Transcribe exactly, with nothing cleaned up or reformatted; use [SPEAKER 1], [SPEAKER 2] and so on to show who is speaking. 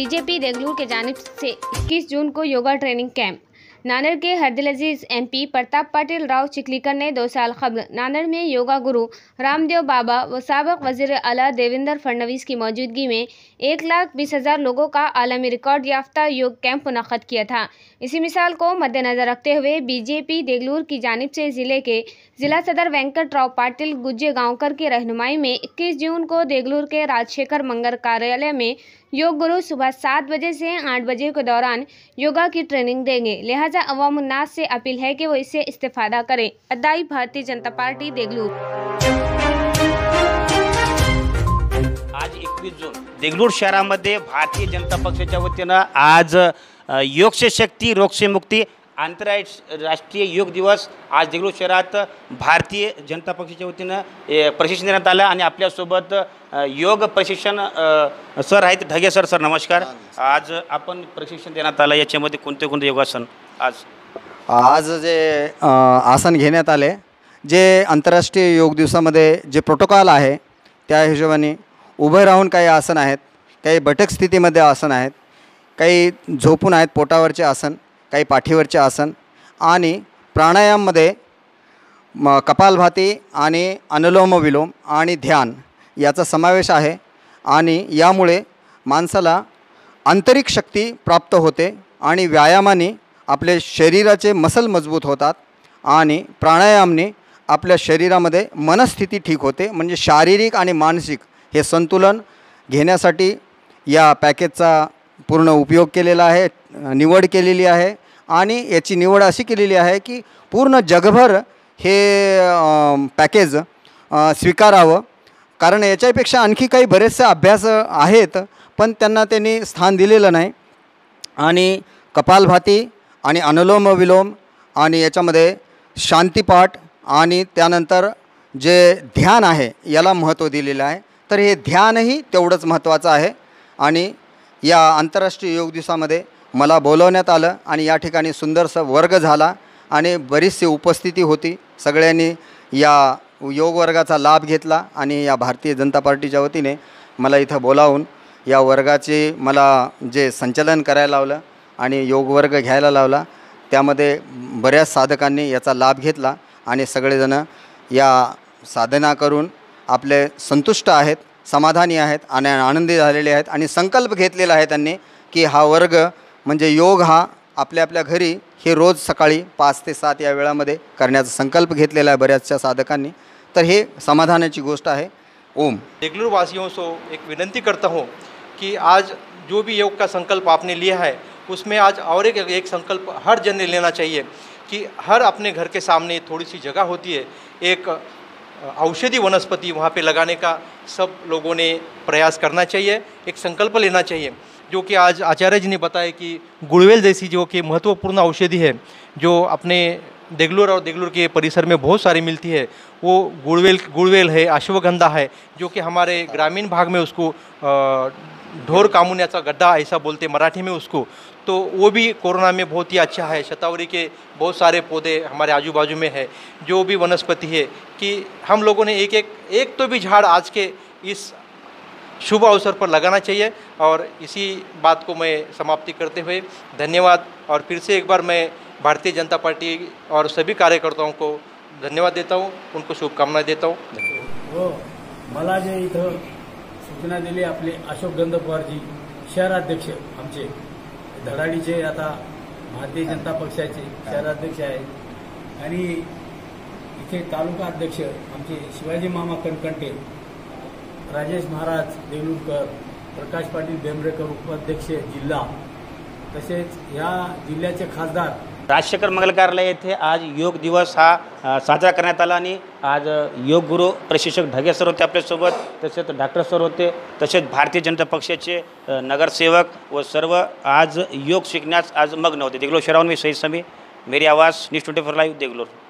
[SPEAKER 1] BJP Deglur के जानिब से इक्कीस जून को योगा ट्रेनिंग कैंप। नांदेड़ के हरदिल अजीज एमपी प्रताप पाटिल राव चिखलीकर ने दो साल कबल नांदेड़ में योगा गुरु रामदेव बाबा व साबिक वजीर आला देवेंद्र फडणवीस की मौजूदगी में एक लाख बीस हज़ार लोगों का आलमी रिकॉर्ड याफ्ता योग कैंप मुनक़द किया था। इसी मिसाल को मद्देनजर रखते हुए बीजेपी देगलूर की जानिब से जिले के जिला सदर वेंकट राव पाटिल गुज्जे गांवकर की रहनुमाई में इक्कीस जून को देगलूर के राजशेखर मंगर कार्यालय में योग गुरु सुबह सात बजे से आठ बजे के दौरान योगा की ट्रेनिंग देंगे। लिहाजा अवाम उन्नास से अपील है कि वो इससे इस्तेफादा करें। अदाई भारतीय जनता पार्टी देगलूर।
[SPEAKER 2] आज एकवीस जून देगलूर शहरामध्ये भारतीय जनता पक्षाच्या वतीनं आज योग से शक्ति रोग से मुक्ति आंतरराष्ट्रीय योग दिवस आज देगलूर शहरात भारतीय जनता पक्षाच्या वतीनं प्रशिक्षण देण्यात आलं आणि आपल्यासोबत योग प्रशिक्षण सर आहेत ढगे सर सर नमस्कार। आज आपण प्रशिक्षण देण्यात आलं, याच्यामध्ये कोणते कोणते योगासन आज
[SPEAKER 3] आज जे आसन घेण्यात आले, जे आंतरराष्ट्रीय योग दिवसामध्ये जे प्रोटोकॉल आहे त्या हिशोबाने उभे राहून काही आसन आहेत, काही बैठक स्थितीमध्ये आसन आहेत, काही झोपून आहेत पोटावरचे आसन, काही पाठीवरचे आसन आणि प्राणायाममध्ये म कपालभाती आणि अनुलोम विलोम आणि ध्यान याचा समावेश आहे आणि यामुळे माणसाला आंतरिक शक्ती प्राप्त होते आणि व्यायामाने आपले शरीराचे मसल मजबूत होतात आणि प्राणायामने आपल्या शरीरामध्ये मनस्थिती ठीक होते। म्हणजे शारीरिक आणि मानसिक हे संतुलन घेण्यासाठी या पॅकेजचा पूर्ण उपयोग केलेला आहे, निवड केलेली आहे आणि याची निवड अशी केलेली आहे की पूर्ण जगभर हे पॅकेज स्वीकारावं, कारण याच्यापेक्षा आणखी काही बरेचसे अभ्यास आहेत पण त्यांना त्यांनी स्थान दिलेलं नाही। आणि कपालभाती आणि अनुलोम विलोम आणि याच्यामध्ये शांतीपाठ आणि त्यानंतर जे ध्यान आहे याला महत्त्व दिलेलं आहे, तर हे ध्यानही तेवढंच महत्त्वाचं आहे। आणि या आंतरराष्ट्रीय योग दिवसामध्ये मला बोलवण्यात आलं आणि या ठिकाणी सुंदरसा वर्ग झाला आणि बरीचशी उपस्थिती होती। सगळ्यांनी या योग वर्गाचा लाभ घेतला आणि या भारतीय जनता पार्टीच्या वतीने मला इथं बोलावून या वर्गाचे मला जे संचालन करायला लावलं आणि योग वर्ग घ्यायला लावला, त्यामध्ये बऱ्याच साधकांनी याचा लाभ घेतला आणि सगळेजण या साधना करून आपले संतुष्ट आहेत, समाधानी आहेत आणि आनंदी झालेले आहेत आणि संकल्प घेतलेला आहे त्यांनी की हा वर्ग म्हणजे योग हा आपल्या आपल्या घरी हे रोज सकाळी पाच ते सात या वेळामध्ये करण्याचा संकल्प घेतलेला आहे बऱ्याचशा साधकांनी, तर हे समाधानाची गोष्ट आहे। ओम।
[SPEAKER 4] देगलूर वासियों से एक विनंती करता हूँ कि आज जो भी योग का संकल्प आपने लिया है उसमें आज और एक एक संकल्प हर जन ने लेना चाहिए कि हर अपने घर के सामने थोड़ी सी जगह होती है, एक औषधि वनस्पति वहाँ पे लगाने का सब लोगों ने प्रयास करना चाहिए, एक संकल्प लेना चाहिए। जो कि आज आचार्य जी ने बताया कि गुड़वेल जैसी जो कि महत्वपूर्ण औषधि है जो अपने देगलूर और देगलूर के परिसर में बहुत सारी मिलती है, वो गुड़वेल गुड़वेल है, अश्वगंधा है, जो कि हमारे ग्रामीण भाग में उसको ढोर कामुन्याचा गड्ढा ऐसा बोलते मराठी में उसको, तो वो भी कोरोना में बहुत ही अच्छा है। शतावरी के बहुत सारे पौधे हमारे आजू बाजू में है, जो भी वनस्पति है कि हम लोगों ने एक एक एक तो भी झाड़ आज के इस शुभ अवसर पर लगाना चाहिए। और इसी बात को मैं समाप्ति करते हुए धन्यवाद और फिर से एक बार मैं भारतीय जनता पार्टी और सभी कार्यकर्ताओं को धन्यवाद देता हूँ, उनको शुभकामनाएं देता हूँ।
[SPEAKER 5] हो मला जे इथं सूचना दिली आपले अशोक गंध पवारजी शहराध्यक्ष आमचे धडाडीचे, आता भारतीय जनता पक्षाचे शहराध्यक्ष आहेत आणि इथे तालुका अध्यक्ष आमचे शिवाजी मामा कणकंटे, राजेश महाराज देगलूरकर, प्रकाश पाटील बेंबरेकर उपाध्यक्ष जिल्हा, तसेच ह्या जिल्ह्याचे खासदार
[SPEAKER 2] राजशेखर मंगल कार्यालय येथे आज योग दिवस हा साजरा करण्यात आला आणि आज योग गुरु प्रशिक्षक ढगे सर होते आपल्यासोबत, तसेच डॉक्टर सर होते, तसेच भारतीय जनता पक्षाचे नगरसेवक व सर्व आज योग शिकण्यास आज मग्न होते। देगलूर शहराहून मी शहीद समी, मेरी आवाज़ news twenty four live Deglur.